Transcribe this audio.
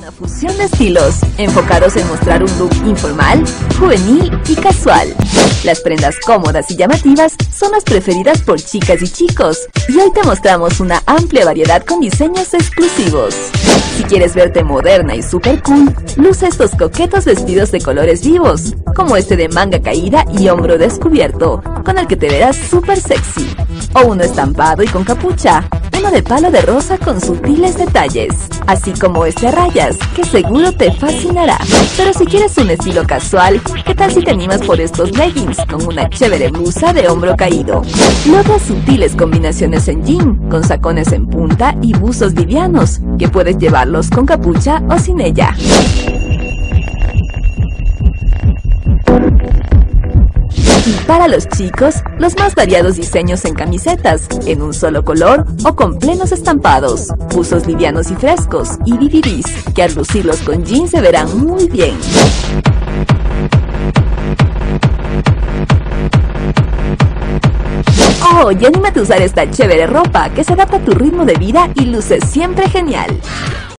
Una fusión de estilos, enfocados en mostrar un look informal, juvenil y casual. Las prendas cómodas y llamativas son las preferidas por chicas y chicos, y hoy te mostramos una amplia variedad con diseños exclusivos. Si quieres verte moderna y super cool, luce estos coquetos vestidos de colores vivos, como este de manga caída y hombro descubierto, con el que te verás super sexy. O uno estampado y con capucha, uno de palo de rosa con sutiles detalles, así como este a rayas, que seguro te fascinará. Pero si quieres un estilo casual, ¿qué tal si te animas por estos leggings con una chévere blusa de hombro caído? Logras sutiles combinaciones en jean, con sacones en punta y buzos livianos, que puedes llevarlos con capucha o sin ella. Y para los chicos, los más variados diseños en camisetas, en un solo color o con plenos estampados, buzos livianos y frescos y DVDs, que al lucirlos con jeans se verán muy bien. Oh, y anímate a usar esta chévere ropa que se adapta a tu ritmo de vida y luce siempre genial.